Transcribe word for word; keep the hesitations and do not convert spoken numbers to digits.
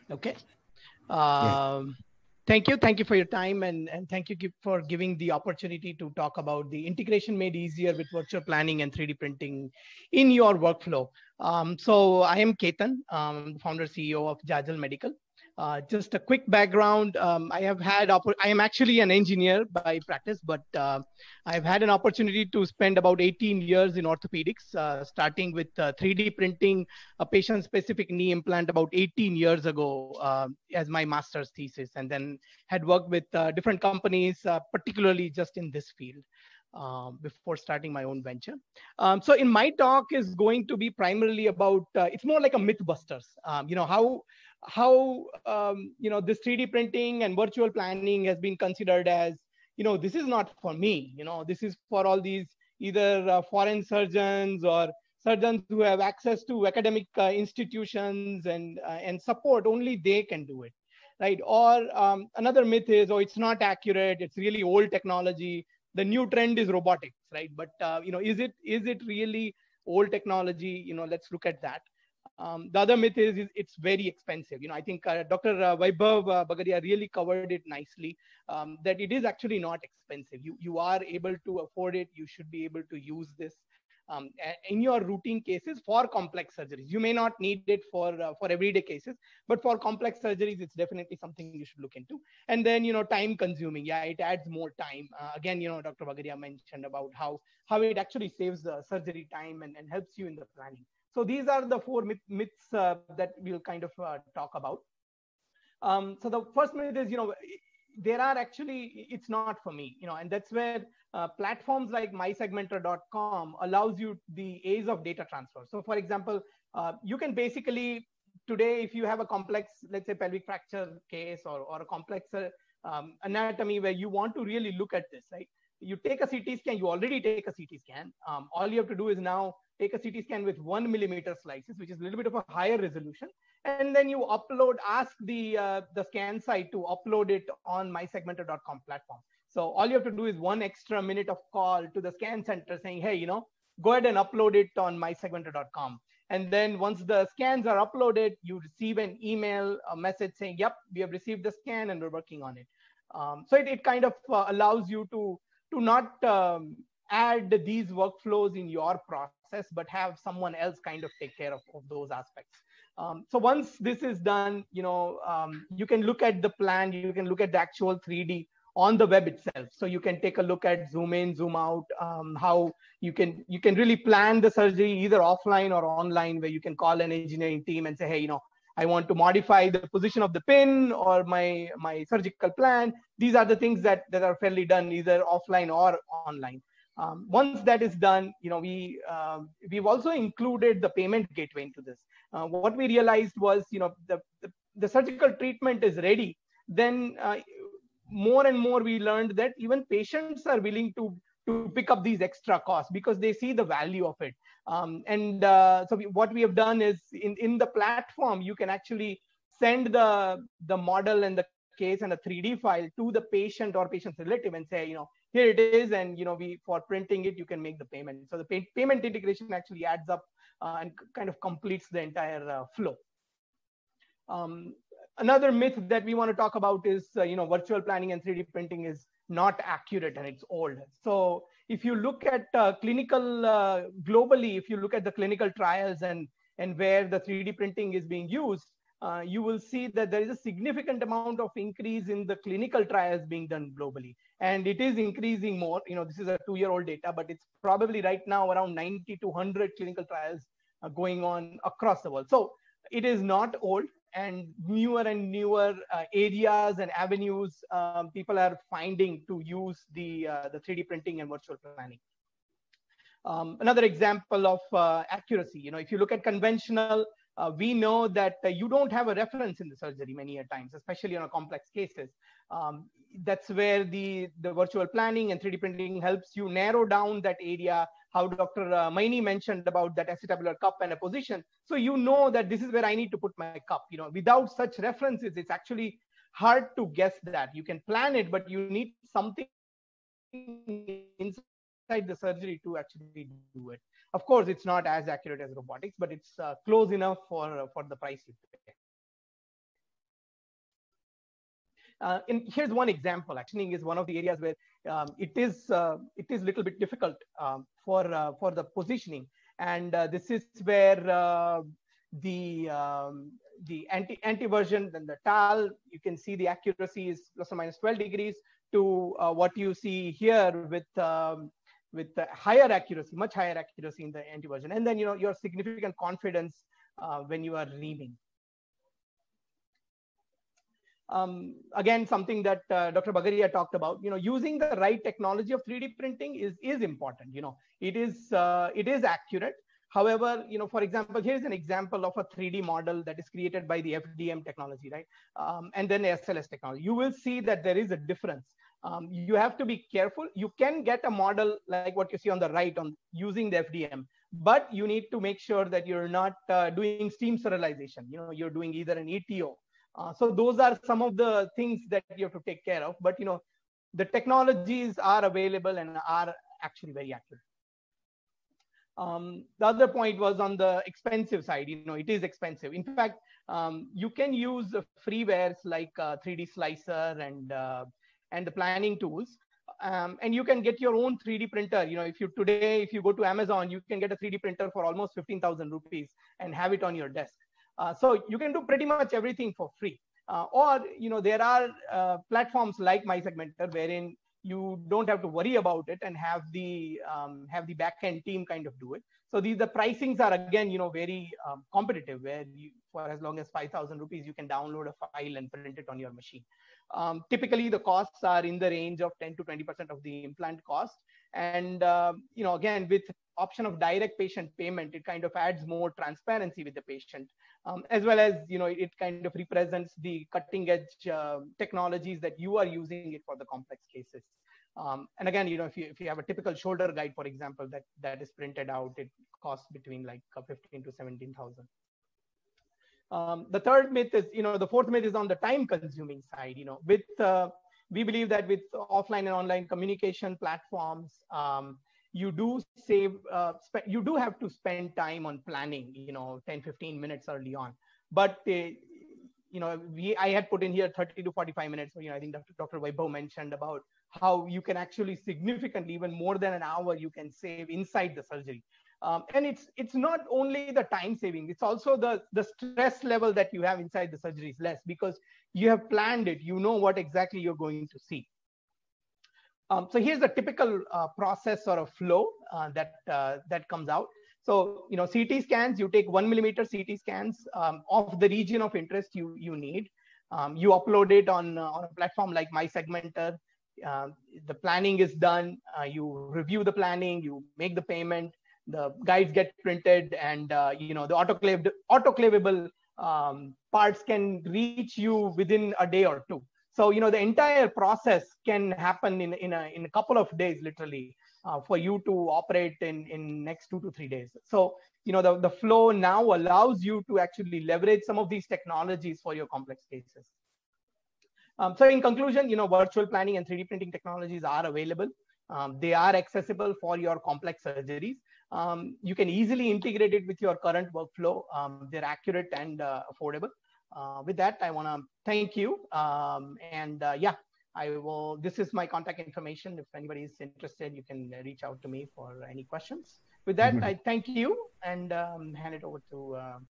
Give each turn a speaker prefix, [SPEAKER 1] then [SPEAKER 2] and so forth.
[SPEAKER 1] Okay.
[SPEAKER 2] Yeah.
[SPEAKER 1] Um, thank you. Thank you for your time, and, and thank you for giving the opportunity to talk about the integration made easier with virtual planning and three D printing in your workflow. Um, so I am Ketan, um, the founder C E O of Jajal Medical. Uh, just a quick background. Um, I have had, oppor- I am actually an engineer by practice, but uh, I've had an opportunity to spend about eighteen years in orthopedics, uh, starting with uh, three D printing a patient specific knee implant about eighteen years ago uh, as my master's thesis, and then had worked with uh, different companies, uh, particularly just in this field. Um, before starting my own venture. Um, so in my talk is going to be primarily about, uh, it's more like a mythbusters. Um, you know, how, how um, you know, this three D printing and virtual planning has been considered as, you know, this is not for me, you know, this is for all these either uh, foreign surgeons or surgeons who have access to academic uh, institutions and uh, and support. Only they can do it, right? Or um, another myth is, oh, it's not accurate, it's really old technology. The new trend is robotics, right? But uh, you know, is it is it really old technology? You know, let's look at that. Um, the other myth is, is it's very expensive. You know, I think uh, Dr. Uh, Vaibhav uh, Bagaria really covered it nicely. Um, that it is actually not expensive. You you are able to afford it. You should be able to use this um, in your routine cases for complex surgeries. You may not need it for uh, for everyday cases, but for complex surgeries, it's definitely something you should look into. And then, you know, time consuming. Yeah, it adds more time. Uh, again, you know, Doctor Bagaria mentioned about how how it actually saves the surgery time and, and helps you in the planning. So these are the four myth, myths uh, that we'll kind of uh, talk about. Um, so the first myth is, you know, there are actually, it's not for me, you know, and that's where uh, platforms like my segmentor dot com allows you the ease of data transfer. So for example, uh, you can basically today, if you have a complex, let's say pelvic fracture case, or, or a complex uh, um, anatomy where you want to really look at this, right? You take a C T scan, you already take a C T scan. Um, all you have to do is now take a C T scan with one millimeter slices, which is a little bit of a higher resolution, and then you upload, ask the uh, the scan site to upload it on my segmentor dot com platform. So all you have to do is one extra minute of call to the scan center saying, hey, you know, go ahead and upload it on my segmentor dot com. And then once the scans are uploaded, you receive an email, a message saying, yep, we have received the scan and we're working on it. Um, so it, it kind of uh, allows you to to not um, add these workflows in your process, but have someone else kind of take care of, of those aspects. Um, so once this is done, you know, um, you can look at the plan, you can look at the actual three D on the web itself. So you can take a look at zoom in, zoom out, um, how you can you can really plan the surgery either offline or online, where you can call an engineering team and say, hey, you know, I want to modify the position of the pin or my my surgical plan. These are the things that that are fairly done either offline or online. Um, once that is done, you know, we um, we've also included the payment gateway into this. Uh, what we realized was, you know, the, the, the surgical treatment is ready, then uh, more and more we learned that even patients are willing to to pick up these extra costs because they see the value of it. Um, and uh, so we, what we have done is, in, in the platform, you can actually send the the model and the case and a three D file to the patient or patient's relative and say, you know, here it is, and you know, we, for printing it, you can make the payment. So the pay, payment integration actually adds up uh, and kind of completes the entire uh, flow. Um, Another myth that we want to talk about is, uh, you know, virtual planning and three D printing is not accurate and it's old. So if you look at uh, clinical uh, globally, if you look at the clinical trials and and where the three D printing is being used, uh, you will see that there is a significant amount of increase in the clinical trials being done globally, and it is increasing more. You know, this is a two-year-old data, but it's probably right now around ninety to one hundred clinical trials uh, going on across the world. So it is not old, and newer and newer uh, areas and avenues um, people are finding to use the uh, the three D printing and virtual planning. Um, another example of uh, accuracy, you know, if you look at conventional, uh, we know that uh, you don't have a reference in the surgery many a times, especially on a complex cases. Um, that's where the, the virtual planning and three D printing helps you narrow down that area, how Doctor Uh, Maini mentioned about that acetabular cup and a position. So you know that this is where I need to put my cup. You know, without such references, it's actually hard to guess that. You can plan it, but you need something inside the surgery to actually do it. Of course, it's not as accurate as robotics, but it's uh, close enough for uh, for the price you pay. Uh, and here's one example. Actioning is one of the areas where um, it is uh, it is a little bit difficult um, for uh, for the positioning, and uh, this is where uh, the um, the anti anti version, then the T A L, you can see the accuracy is plus or minus twelve degrees to uh, what you see here with um, with the higher accuracy, much higher accuracy in the anti version, and then you know your significant confidence uh, when you are reaming. Um, again, something that uh, Doctor Bagaria talked about, you know, using the right technology of three D printing is is important. You know, it is uh, it is accurate. However, you know, for example, here's an example of a three D model that is created by the F D M technology, right? Um, and then S L S technology. You will see that there is a difference. Um, you have to be careful. You can get a model like what you see on the right on using the F D M, but you need to make sure that you're not uh, doing steam sterilization. You know, you're doing either an E T O. Uh, so those are some of the things that you have to take care of. But you know, the technologies are available and are actually very accurate. Um, the other point was on the expensive side. You know, it is expensive. In fact, um, you can use uh, freewares like uh, three D Slicer and uh, and the planning tools, um, and you can get your own three D printer. You know, if you today, if you go to Amazon, you can get a three D printer for almost fifteen thousand rupees and have it on your desk. Uh, so you can do pretty much everything for free. Uh, or, you know, there are uh, platforms like MySegmenter wherein you don't have to worry about it and have the um, have the backend team kind of do it. So these the pricings are again, you know, very um, competitive, where you, for as long as five thousand rupees, you can download a file and print it on your machine. Um, typically, the costs are in the range of ten to twenty percent of the implant cost. And, uh, you know, again, with option of direct patient payment, it kind of adds more transparency with the patient, um, as well as, you know, it kind of represents the cutting edge uh, technologies that you are using it for the complex cases. Um, and again, you know, if you, if you have a typical shoulder guide, for example, that, that is printed out, it costs between like fifteen to seventeen thousand. Um, the third myth is, you know, the fourth myth is on the time consuming side. You know, with, uh, we believe that with offline and online communication platforms, um, you do save, uh, you do have to spend time on planning, you know, ten, fifteen minutes early on. But, uh, you know, we, I had put in here thirty to forty-five minutes. You know, I think Doctor Doctor Vaibhav mentioned about how you can actually significantly, even more than an hour, you can save inside the surgery. Um, and it's it's not only the time saving, it's also the, the stress level that you have inside the surgery is less because you have planned it, you know what exactly you're going to see. Um, so here's the typical uh, process or a flow uh, that, uh, that comes out. So, you know, C T scans, you take one millimeter C T scans um, of the region of interest you, you need. Um, you upload it on, uh, on a platform like MySegmenter. Uh, the planning is done. Uh, you review the planning, you make the payment. The guides get printed, and uh, you know the autoclaved, autoclavable um, parts can reach you within a day or two. So you know the entire process can happen in in a in a couple of days, literally, uh, for you to operate in in next two to three days. So you know the the flow now allows you to actually leverage some of these technologies for your complex cases. Um, so in conclusion, you know virtual planning and three D printing technologies are available. Um, they are accessible for your complex surgeries. Um, you can easily integrate it with your current workflow. Um, they're accurate and uh, affordable. Uh, with that, I want to thank you. Um, and uh, yeah, I will. This is my contact information. If anybody is interested, you can reach out to me for any questions. With that, I thank you and um, hand it over to uh,